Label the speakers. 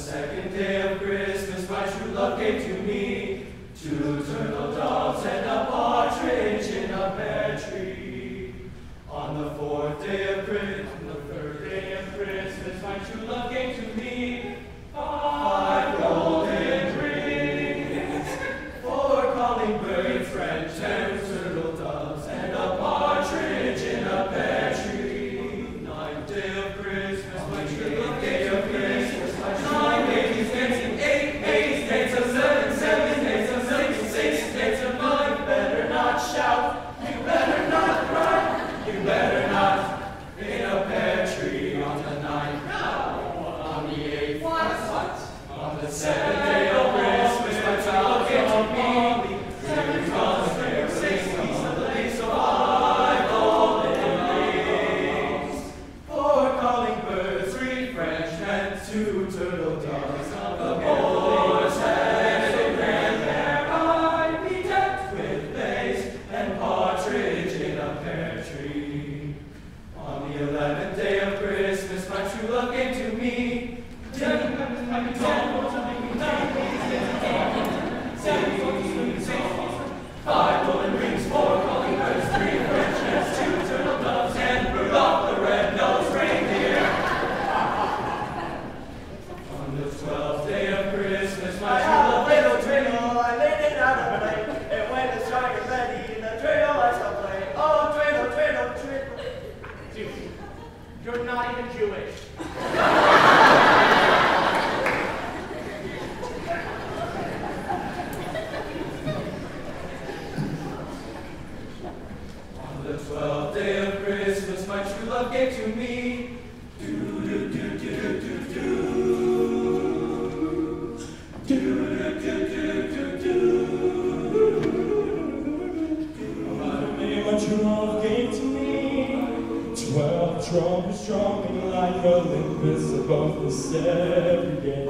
Speaker 1: second day of Christmas, my true love gave to me 2 turtle doves and a partridge in a pear tree. On the 4th day of Christmas, the 3rd day of Christmas, my true love gave to me 5 golden rings, 4 calling birds, French and turtle doves, and a partridge in a pear tree. 9th day of Christmas, my true love gave to Christmas, 9 babies dancing, 8 babies dancing, 7 dancing, 6 dancing, 5. Better not shout, you better not cry, you better not in a pear tree. On the 9th, on the 8th, on the 7th day of Christmas, my child came to me. Here comes their singing, the lace of 5 golden rings, 4 calling birds, 3 French hens, 2 turtle doves. The boar's head and grandmere eye be decked with lace and partridge in a pear tree. On the 11th day of Christmas, my true love gave to me 5 golden rings, 4 calling birds, 3 French hens, 2 turtle doves, and Rudolph the red-nosed reindeer. On the 12th day of Christmas, my true love
Speaker 2: Triddle, triddle, I laid it out of play. And when the song is ready, the triddle I shall play. Oh, triddle, triddle, triddle.
Speaker 3: Dude, you're not even Jewish.
Speaker 1: On the 12th day of Christmas, my true love gave to me
Speaker 4: My true love gave to me 12 trumpets drumming like Olympus above the every day.